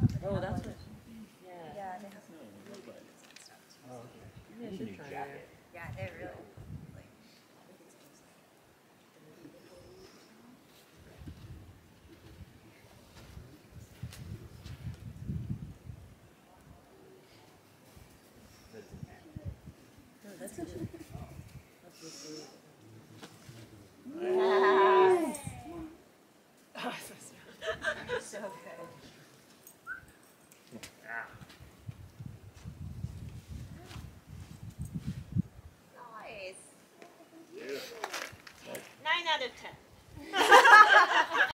Oh, that's what. Yeah. Yeah, they have really good stuff too. Maybe I should try that. Yeah, they're really like. No, that's a good. That's really good. Yes. So good. Nice. 9 out of 10.